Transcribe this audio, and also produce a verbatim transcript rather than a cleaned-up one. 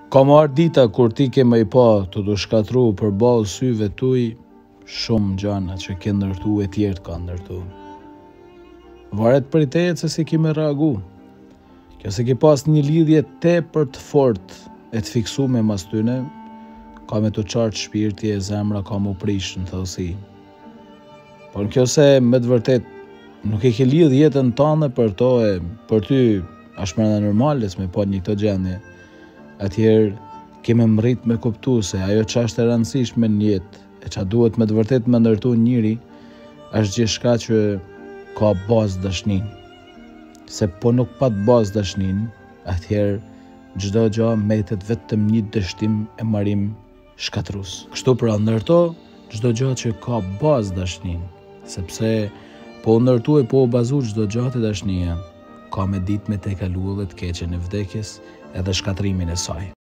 Ka marrë dita kur ti ke më i pa të du shkatru për balë syve tuj shumë gjana që ke ndërtu e tjertë ka ndërtu. Varet për i tejet se si ki me reagu. Kjo se ki pas një lidhje te për të fort e të fiksu me mas tyne, ka me të qartë shpirti e zemra ka mu prish në thësi. Por në kjo se me të vërtet nuk e ke lidh jetën tane për to e për ty ashmërna normales me po një këtë gjendje, atëherë keme mrit me kuptu se ajo qa është e rëndësishme në jetë e qa duhet me të vërtet me ndërtu njëri është gjithçka që ka bazë dashnin. Se po nuk pat bazë dashnin, atëherë çdo gjë metet vetëm një dështim e marim shkatrus. Kështu pra ndërto çdo gjë që ka bazë dashnin, sepse po ndërtu e po bazu çdo gjë të dashnia, ka me dit me te kalu dhe të keqen e vdekjes edhe shkatrimin e saj.